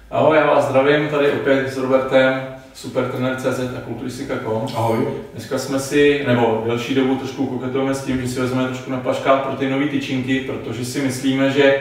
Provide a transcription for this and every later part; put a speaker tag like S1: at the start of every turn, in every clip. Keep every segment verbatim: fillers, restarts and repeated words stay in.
S1: Ahoj, já vás zdravím, tady opět s Robertem, Supertrener tečka cé zet a kulturistika tečka com.
S2: Ahoj.
S1: Dneska jsme si, nebo delší dobu trošku koketujeme s tím, že si vezmeme trošku na paškál proteinové tyčinky, protože si myslíme, že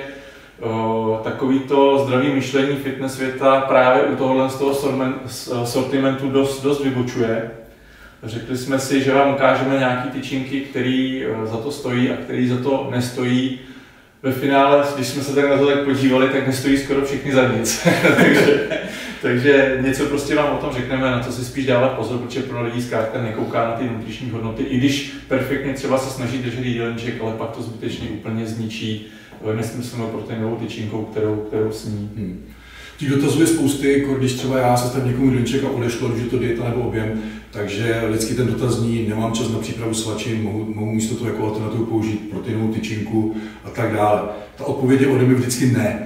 S1: o, takovýto zdravý myšlení fitness světa právě u tohohle z toho sortimentu dost, dost vybočuje. Řekli jsme si, že vám ukážeme nějaké tyčinky, které za to stojí a které za to nestojí. Ve finále, když jsme se tak na to tak podívali, tak nestojí skoro všichni za nic. takže, takže něco prostě vám o tom řekneme, na co si spíš dávat pozor, protože pro lidi zkrátka nekouká na ty nutriční hodnoty, i když perfektně třeba se snaží držet jídelníček, ale pak to zbytečně úplně zničí nesmyslnou proteinovou tyčinkou, kterou, kterou sní. Hmm.
S2: Těch dotazů je spousty, když třeba já se tam někomu jídelníček a odešlo, že to dieta nebo objem, takže vždycky ten dotaz zní, nemám čas na přípravu svačin, mohu, mohu místo toho jako alternativu použít proteinovou tyčinku a tak dále. Ta odpověď je ode mě vždycky ne.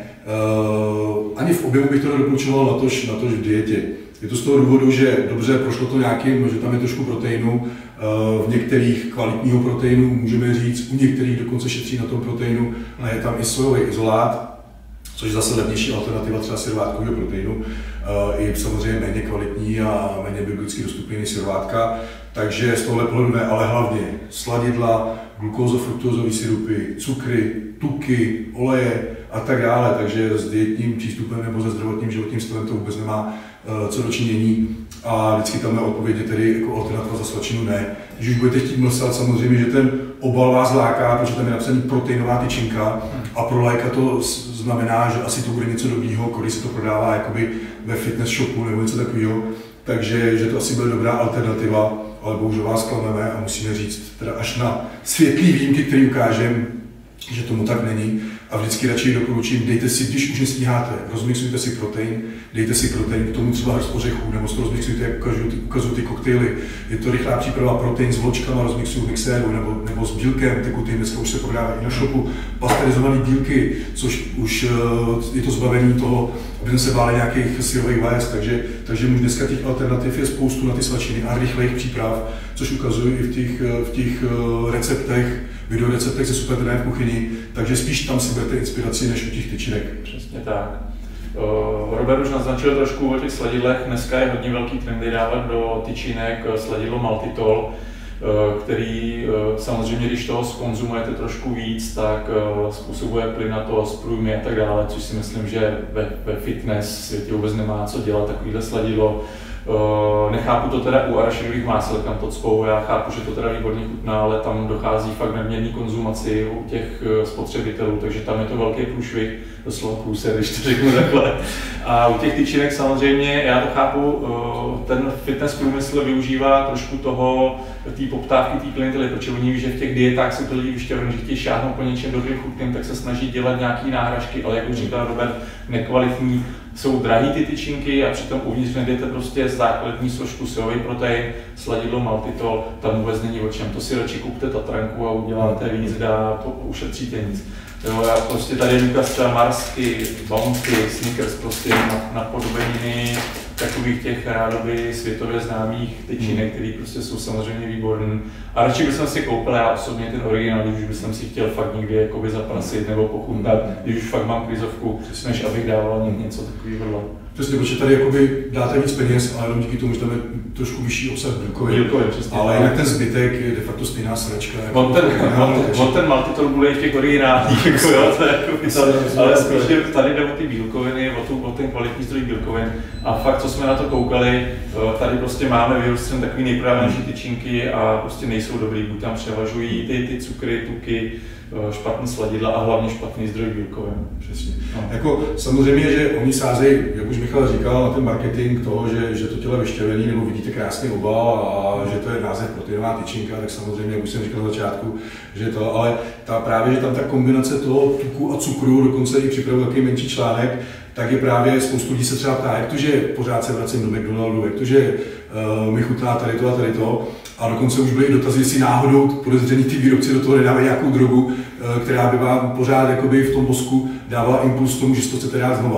S2: Uh, ani v objemu bych to nedoporučoval, natož, natož v dietě. Je to z toho důvodu, že dobře prošlo to nějakým, že tam je trošku proteinu, v některých kvalitního proteinu můžeme říct, u některých dokonce šetří na tom proteinu, ale je tam i sojový izolát, což je zase levnější alternativa třeba syrovátkového proteinu, i samozřejmě méně kvalitní a méně biologicky dostupný než syrovátka. Takže z tohohle pohledu ne, ale hlavně sladidla, glukózo-fruktózové sirupy, cukry, tuky, oleje a tak dále. Takže s dietním přístupem nebo se zdravotním životním stylem to vůbec nemá uh, co dočinění. A vždycky tam na odpovědi tedy jako alternativa za svačinu ne. Když už budete chtít mlsat, samozřejmě, že ten obal vás láká, protože tam je napsaný proteinová tyčinka a pro laika to znamená, že asi to bude něco dobrýho, když se to prodává jakoby ve fitness shopu nebo něco takového. Takže že to asi bude dobrá alternativa, ale bohužel vás klameme a musíme říct teda až na světlý výjimky, který ukážeme, že tomu tak není. A vždycky radši doporučím, dejte si, když už nestíháte, rozmixujte si protein, dejte si protein, k tomu třeba hrst ořechů, nebo si to rozmixujte, jak ukazují ty, ukazují ty koktejly. Je to rychlá příprava protein s vločkama, rozmixuju v mixéru, nebo, nebo s bílkem tekutým, dneska už se prodává i na shopu, pasterizované bílky, což už je to zbavení toho, aby jsme se báli nějakých syrových vajec, takže, takže už dneska těch alternativ je spoustu na ty svačiny a rychlejch příprav, což ukazují i v těch, v těch receptech, videoreceptech se Supertrenerem v kuchyni, takže spíš tam si berete inspiraci než u těch tyčinek.
S1: Přesně tak. Robert už naznačil trošku o těch sladidlech. Dneska je hodně velký trendy dávat do tyčinek sladidlo maltitol, který samozřejmě, když toho skonzumujete trošku víc, tak způsobuje plynatost, průjmy a tak dále, což si myslím, že ve, ve fitness světě vůbec nemá co dělat takovýhle sladidlo. Uh, nechápu to teda u arašidových másel, kam to cpou, já chápu, že to teda výborně chutná, ale tam dochází fakt nadměrný konzumaci u těch uh, spotřebitelů, takže tam je to velký průšvih, doslova průser, když to řeknu takhle. A u těch tyčinek samozřejmě, já to chápu, uh, ten fitness průmysl využívá trošku toho, té poptávky, té klientely, protože oni ví, že v těch dietách jsou to lidi vyšťavení, že chtějí šáhnout po něčem dobrým chutným, tak se snaží dělat nějaké náhražky, ale jak už říkal Robert, nekvalitní. Jsou drahý ty tyčinky a přitom uvnitř nejdete prostě základní složku sojový protein, sladidlo maltitol, tam vůbec není o čem. To si radši kupte Tatranku a uděláte víc, dá, to ušetříte nic. Jo, já prostě tady důkaz třeba Marsky, Bounty, Snickers, prostě napodobeniny takových těch rádoby světově známých tyčinek, které prostě jsou samozřejmě výborné. A radši bych si koupil já osobně ten originál, když bych si chtěl fakt někdy jakoby zaprasit nebo pochutnat, když už fakt mám klizovku, než abych dával něco takového.
S2: Přesně, protože tady jakoby dáte víc peněz, ale jenom díky tomu, že tam je trošku vyšší obsah bílkovin.
S1: Bílkovin, přesně.
S2: Ale jinak ten zbytek je de facto stejná sračka.
S1: Jako on ten, on, on ten maltitol bude i v těch originálních, jako jo, to je jako to, ale spíš tady jde o ty bílkoviny, o, tu, o ten kvalitní zdroj bílkovin. A fakt, co jsme na to koukali, tady prostě máme vyrostřen takový nejprodávanější tyčinky a prostě nejsou dobrý, buď tam převažují ty, ty cukry, tuky, špatný sladidla a hlavně špatný zdroj bílkovin.
S2: Přesně. No. Jako, samozřejmě, že oni sázejí, jak už Michal říkal, na ten marketing toho, že, že to tělo je vyšťavený, nebo vidíte krásný obal a že to je název proteinová tyčinka, tak samozřejmě, jak už jsem říkal na začátku, že to, ale ta, právě, že tam ta kombinace toho tuku a cukru, dokonce i připravil takový menší článek, tak je právě spoustu lidí se třeba ptá, jak to, že pořád se vracím do McDonaldu, jak to, že uh, mi chutná tady to a tady to. A dokonce už byly i dotazy, jestli náhodou podezření ty výrobci do toho nedávají nějakou drogu, uh, která by vám pořád jakoby v tom mozku dávala impuls k tomu, že si to chcete dát znova.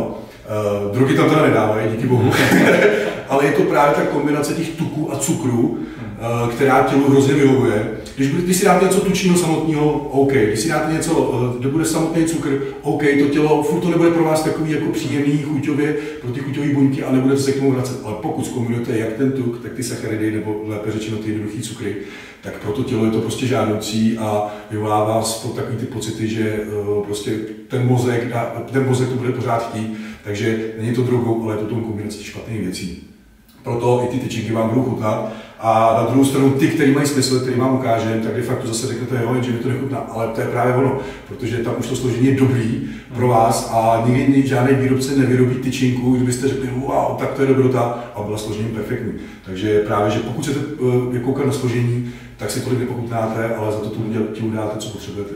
S2: Uh, drogy tam teda nedávají, díky bohu, ale je to právě ta kombinace těch tuků a cukrů, uh, která tělu hrozně vyhovuje. Když, když si dáte něco tučního samotného, OK. Když si dáte něco, uh, kde bude samotný cukr, OK, to tělo, furt to nebude pro vás takový jako příjemný chuťově pro ty chuťové buňky a nebudete se k tomu vracet. Ale pokud zkombinujete jak ten tuk, tak ty sacharidy, nebo lépe řečeno ty jednoduché cukry, tak pro to tělo je to prostě žádoucí a vyvolává vás takový ty pocity, že uh, prostě ten mozek, ten mozek to bude pořád chtít. Takže není to drogou, ale je to tou kombinací špatných věcí. Proto i ty tyčinky vám budou chutnat. A na druhou stranu ty, který mají smysl, který vám ukážeme, tak de facto zase řeknete, jo, že mi to nechutná, ale to je právě ono, protože tam už to složení je dobrý pro vás a nikdy žádný výrobce nevyrobí tyčinku, kdybyste řekli, wow, tak to je dobrota a byla složením perfektní. Takže právě, že pokud chcete uh, koukat na složení, tak si tolik nepochutnáte, ale za to tu uděláte, co potřebujete.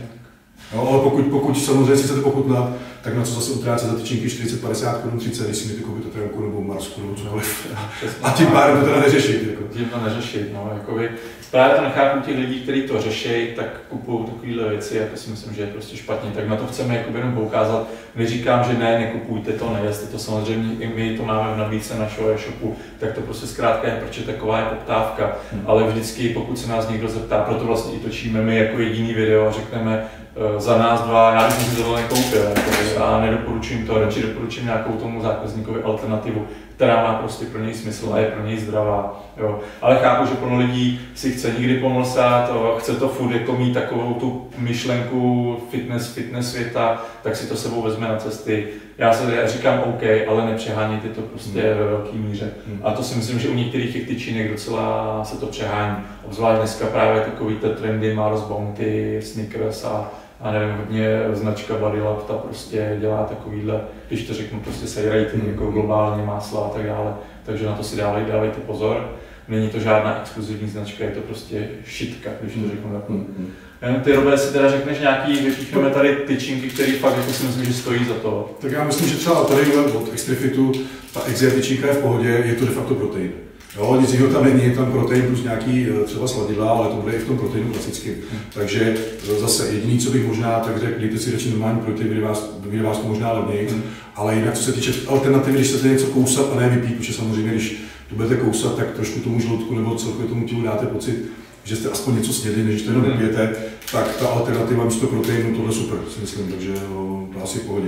S2: No, ale pokud, pokud samozřejmě si chcete pochutnat, tak na co zase utrácet za tyčinky čtyřicet, padesát korun, třicet, když si můžete koupit Tetremku nebo Marsku nebo cokoliv. A tím pádem to teda neřešit. Jako.
S1: Tím to neřešit, no, jakoby, právě to nechápu těch lidí, kteří to řeší, tak kupují takovéhle věci a to si myslím, že je prostě špatně. Tak na to chceme jakoby jenom poukázat. Neříkám, že ne, nekupujte to, nejeste to, samozřejmě i my to máme v nabídce našeho e-shopu, tak to prostě zkrátka je, proč je taková je poptávka. Hmm. Ale vždycky, pokud se nás někdo zeptá, proto vlastně i točíme my jako jediný video a řekneme, za nás dva, já bych si to nekoupil jako, a nedoporučím to, radši doporučím nějakou tomu zákazníkovi alternativu, která má prostě pro něj smysl a je pro něj zdravá. Jo. Ale chápu, že plno lidí si chce nikdy pomlsat, chce to furt jako mít takovou tu myšlenku fitness, fitness světa, tak si to sebou vezme na cesty. Já se já říkám OK, ale nepřehánějte to prostě hmm. ve velké míře. Hmm. A to si myslím, že u některých těch tyčinek docela se to přehání. Obzvlášť dneska právě takový ty trendy Mars Bounty, Snickers a a nevím, hodně značka Bodylab, ta prostě dělá takovýhle, když to řeknu, prostě sejrají ty jako globální másla a tak dále, takže na to si dávej, dávejte pozor. Není to žádná exkluzivní značka, je to prostě šitka, když to řeknu takhle. Mm-hmm. Ty, Robe, si teda řekneš nějaký, vypíchneme tady tyčinky, které fakt jako si myslím, že stojí za to.
S2: Tak já myslím, že třeba tady od Extrafitu, ta Exia tyčinka je v pohodě, je to de facto protein. Jo, nic jiného tam není, je tam protein plus nějaký třeba sladidla, ale to bude i v tom proteinu klasickým. Hmm. Takže zase jediný, co bych možná tak řekl, dejte si radši normální protein, vyjde vás, vyjde vás to možná levněji, hmm. ale jinak co se týče alternativy, když chcete něco kousat a ne vypít, protože samozřejmě, když to budete kousat, tak trošku tomu žaludku nebo celkově tomu tělu dáte pocit, že jste aspoň něco snědli, než to jenom vypijete, tak ta alternativa místo proteinu, tohle super, si myslím, takže to asi v pohodě.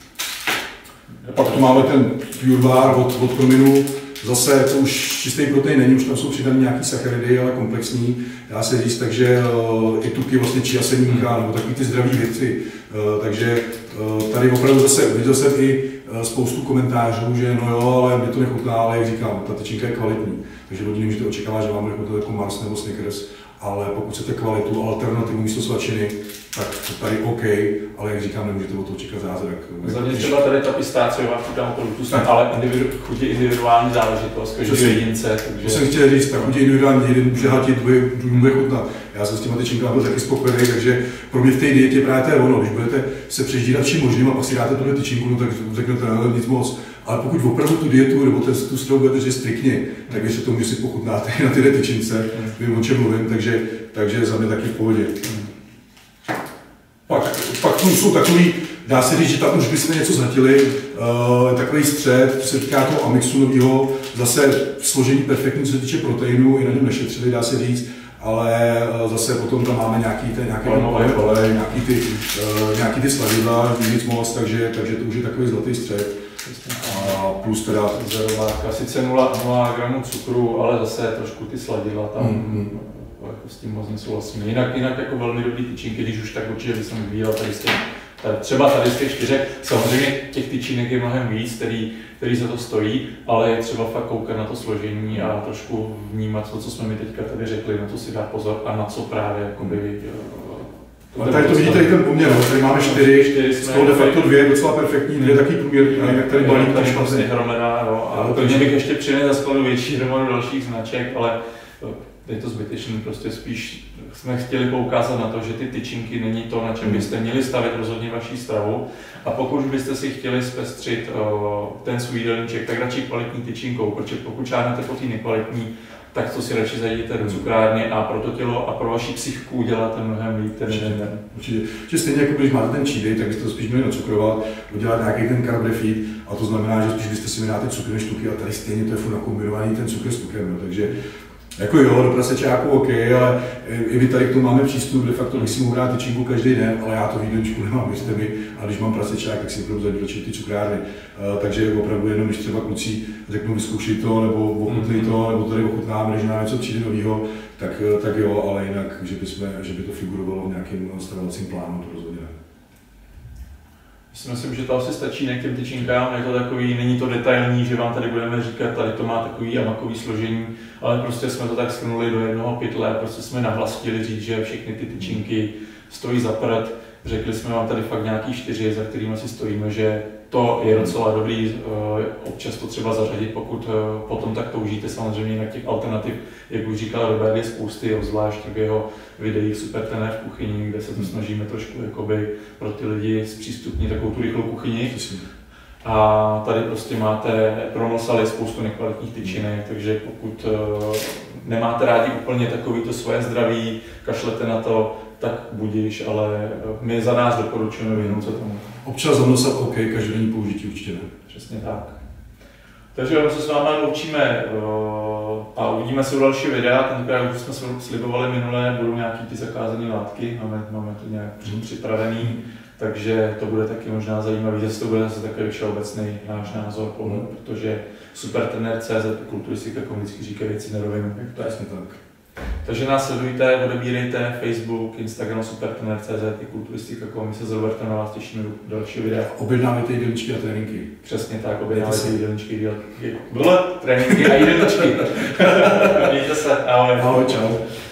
S2: Pak tu máme ten Pure Bar od, od Prominu. Zase to už čistý protein není, už tam jsou přidané nějaký sacharidy, ale komplexní, dá se říct, takže uh, i tuky vlastně chia semínka, nebo takový ty zdraví věci. Uh, takže uh, tady opravdu zase viděl jsem i uh, spoustu komentářů, že no jo, ale mě to nechutná, ale jak říkám, ta tyčinka je kvalitní. Takže lidi nemůžete očekávat, že vám bude chutnat jako Mars nebo Snickers, ale pokud chcete kvalitu, alternativu místo svačiny, tak to tady OK, ale jak říkám, nemůžete o to čekat zázrak.
S1: Za mě třeba tady ta pistáciová chuť tam tu ale individu, chuť je individuální záležitost, každý jedince. Takže...
S2: To jsem chtěl říct, tak chuť je individuální, jeden může hatit, druhý bude chutnat. Já jsem s těma tyčinkami byl taky spokojený, takže pro mě v té dietě právě to je ono, když budete se přeždírat vším možným a pak si dáte tuhle tyčinku, no tak řeknete, no, nic moc. Ale pokud opravdu tu dietu nebo ten, tu stravu budete říct striktně, tak věřte tomu, že si pochutnáte na tyhle tyčince, vím, o čem mluvím, takže, takže za mě taky v pohodě. Pak, pak tu jsou takový, dá se říct, že tam už bychom něco zhatili, uh, takový střed, co se týká toho Amixu nového, zase složení perfektní, co se týče proteinu, i na něm nešetřili, dá se říct, ale uh, zase potom tam máme nějaký, ten, nějaký olej, olej, nějaký ty, uh, nějaký ty sladidla, nic moc, takže, takže to už je takový zlatý střed. A plus teda
S1: zerováka, sice nula gramů cukru, ale zase trošku ty sladidla tam. Mm-hmm. Jako s tím moc nesouhlasím. Jinak, jinak jako velmi dobrý tyčinky, když už tak určitě bych jsem vybíral tady z těch, tady, třeba tady z těch čtyřek. Samozřejmě těch tyčinek je mnohem víc, který, který za to stojí, ale je třeba fakt koukat na to složení a trošku vnímat to, co jsme mi teďka tady řekli, na to si dát pozor a na co právě jakoby,
S2: ale tady to vidíte i ten poměr, tady máme čtyři, čtyři z toho de facto dvě docela perfektní, dvě taky průměr, jinak tady balík
S1: tady špatně hromada, no, a klidně bych ještě přinesl za skladu větší hromadu dalších značek, ale je to zbytečný, prostě spíš jsme chtěli poukázat na to, že ty tyčinky není to, na čem byste měli stavět rozhodně vaší stravu. A pokud byste si chtěli zpestřit uh, ten svůj jídelníček, tak radši kvalitní tyčinkou, protože pokud žádnáte po té nekvalitní, tak to si radši zajděte do cukrárny a pro to tělo a pro vaši psychiku uděláte mnohem líp ten den.
S2: Určitě. Určitě stejně jako když máte ten cheat day, tak byste to spíš měli nacukrovat, udělat nějaký ten carb refeed a to znamená, že spíš byste si měli ty cukry než tuky a tady stejně to je furt nakombinovaný ten cukr s tukem. Takže jako jo, do prasečáku OK, ale i my tady k tomu máme přístup, de facto bych si mohl dát tyčinku každý den, ale já to v jídelníčku nemám, věřte mi, a když mám prasečák, tak si opravdu zajdu ty cukrárny. Uh, takže opravdu jenom, když třeba kluci řeknou vyzkoušej to, nebo ochutnej to, nebo tady ochutnáme, když nám něco přijde novýho, tak, tak jo, ale jinak, že by, jsme, že by to figurovalo v nějakém stravovacím plánu, to rozhodně ne.
S1: Si myslím, že to asi stačí ne k těm tyčinkám, je to takový, není to detailní, že vám tady budeme říkat, tady to má takový amakový složení, ale prostě jsme to tak shrnuli do jednoho pytle, prostě jsme nahlas chtěli říct, že všechny ty tyčinky stojí za prd. Řekli jsme vám tady fakt nějaký čtyři, za kterými si stojíme, že to je docela dobrý, občas to třeba zařadit, pokud potom tak toužíte. Samozřejmě na těch alternativ, jak už říkal Robert, je spousty, obzvlášť v jeho videích Super trenér v kuchyni, kde se to snažíme trošku jakoby pro ty lidi zpřístupnit takovou tu rychlou kuchyni. A tady prostě máte pro nosaly spoustu nekvalitních tyčinek, takže pokud nemáte rádi úplně takový to svoje zdraví, kašlete na to, tak budíš, ale my za nás doporučujeme vyhnout se tomu.
S2: Občas zanosat OK, každodenní použití určitě ne.
S1: Přesně tak. Takže se s vámi loučíme a uvidíme se u dalšího videa. Tentokrát už jsme slibovali minulé, budou nějaký ty zakázané látky, máme, máme to nějak hmm. připravený, takže to bude taky možná zajímavý, zase to bude zase takový všeobecný náš názor, pohled, hmm. protože Supertrenér tečka cé zet kulturistika, jako vždycky říkají věci na rovinu.
S2: To je jasně tak.
S1: Takže nás sledujte, odebírejte Facebook, Instagram Supertrenér tečka cé zet i kulturistika tečka com. My se s Robertem na vás těšíme do dalšího videa.
S2: Objednávajte jídelníčky a tréninky.
S1: Přesně tak, objednávajte jídelníčky, tréninky a jídelníčky. Mějte se, ahoj.
S2: Ahoj, čau.